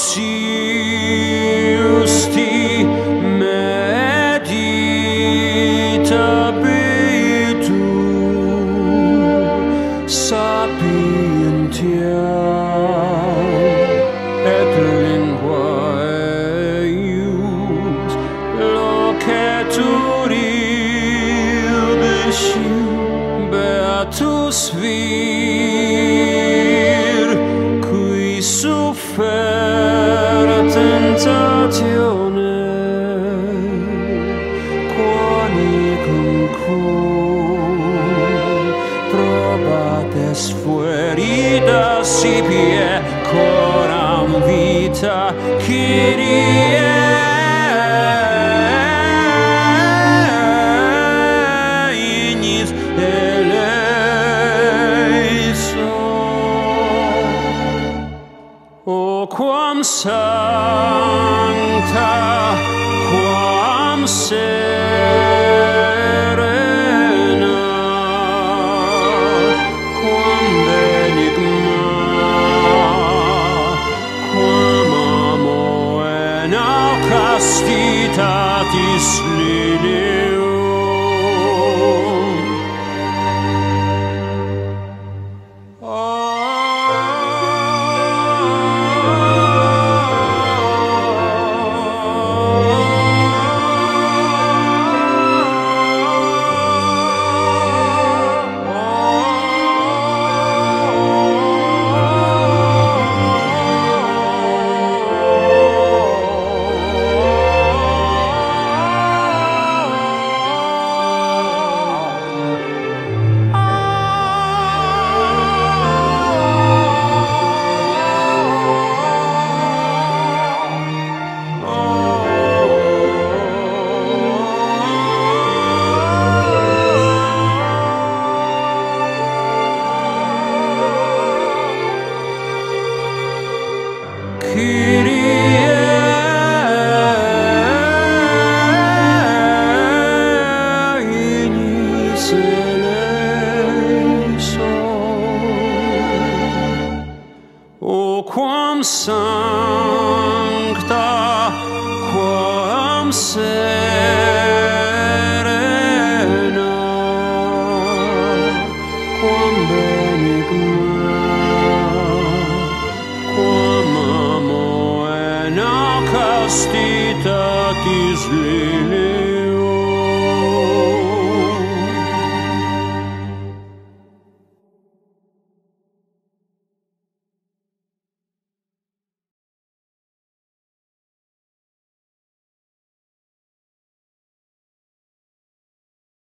Siusti meditabitu sapientia et lingua eius locetur iubisci beatus vir qui suffer tentatione quanicum probates fuerida sipie coram vita Kyrie ignis eleison. O quam sancta, quam serena, quam benigna, quam amo en castitatis lilium. Kyrie ignis eleison. O quam sancta, quam serena, quam benigna, quam amo en castitatis lilium.